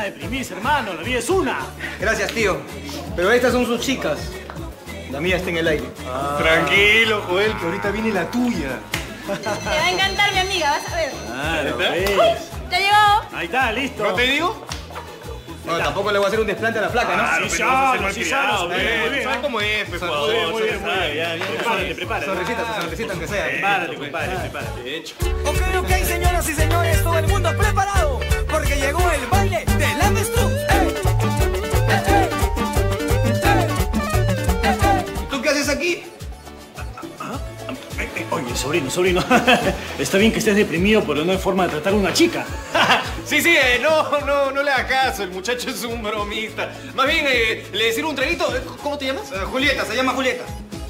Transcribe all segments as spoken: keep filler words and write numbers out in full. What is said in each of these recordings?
a deprimirse, hermano. La vida es una. Gracias, tío. Pero estas son sus chicas. La mía está en el aire. Ah. Tranquilo, Joel, que ahorita viene la tuya. Te va a encantar, mi amiga, vas a ver. Claro, ves. ¿Te ha llegado? Ahí está, listo. ¿No te digo? No, tampoco le voy a hacer un desplante a la placa, ¿no? Ah, sí, sabe, sí, sabe. Muy bien, ¿Sabes cómo es, pues, Muy bien, muy bien, muy bien. Prepárate, prepárate. Sonrisita, sonrisita aunque sea. Prepárate, compadre, prepárate. De hecho. Ok, ok, señoras y señores, todo el mundo preparado, porque llegó el baile del avestruz. ¡Ey! ¡Ey! ¡Ey! ¿Y tú qué haces aquí? Oye, sobrino, sobrino. Está bien que estés deprimido, pero no hay forma de tratar a una chica. Sí, sí, eh, no, no, no le hagas caso, el muchacho es un bromista. Más bien, eh, le decir un traguito, ¿cómo te llamas? Uh, Julieta, se llama Julieta.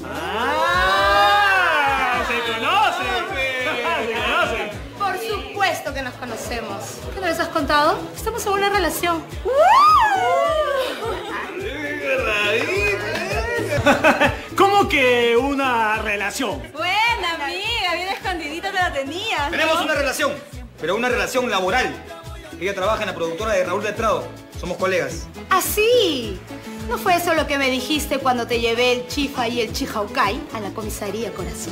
¡Ah! ¡Se conocen! ¡Se conocen! Por supuesto que nos conocemos. ¿Qué no les has contado? Estamos en una relación. ¿Cómo que una relación? Buena, amiga. Bien escondidita te la tenías, ¿no? Tenemos una relación, pero una relación laboral. Ella trabaja en la productora de Raúl Letrado. Somos colegas. ¿Ah, sí? ¿No fue eso lo que me dijiste cuando te llevé el chifa y el chihaucay a la comisaría, corazón?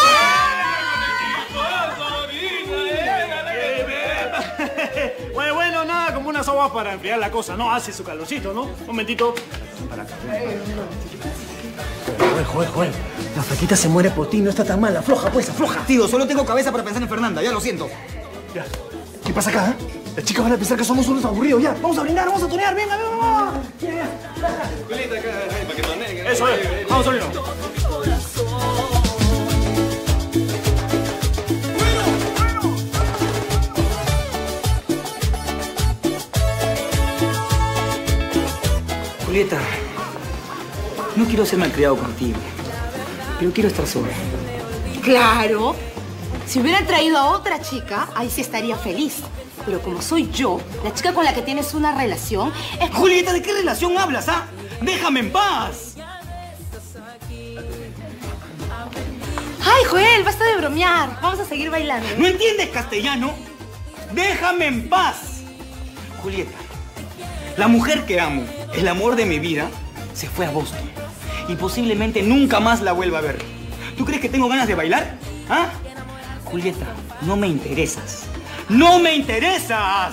Bueno, bueno, nada, como unas aguas para enfriar la cosa, ¿no? Hace su calorcito, ¿no? Un momentito. Para acá. Joder, joder, joder. La flaquita se muere por ti, no está tan mal. Afloja, pues, afloja. Tío, solo tengo cabeza para pensar en Fernanda, ya lo siento. Ya. ¿Qué pasa acá? ¿Eh? Las chicas van a pensar que somos unos aburridos. Ya, vamos a brindar, vamos a tonear. Venga, venga, venga. Ya, ya. Para que toneen. Eso es. Vamos, sobrino. Julieta, no quiero ser malcriado contigo, pero quiero estar sola. Claro. Si hubiera traído a otra chica, ahí sí estaría feliz. Pero como soy yo, la chica con la que tienes una relación, es... Julieta, ¿de qué relación hablas, ah? ¡Déjame en paz! Ay, Joel, basta de bromear. Vamos a seguir bailando. ¿No entiendes castellano? ¡Déjame en paz! Julieta, la mujer que amo, el amor de mi vida, se fue a Boston. Y posiblemente nunca más la vuelva a ver. ¿Tú crees que tengo ganas de bailar? ¿Ah? Julieta, no me interesas. ¡No me interesas!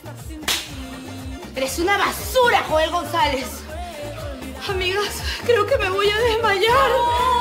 Eres una basura, Joel González. Amigas, creo que me voy a desmayar.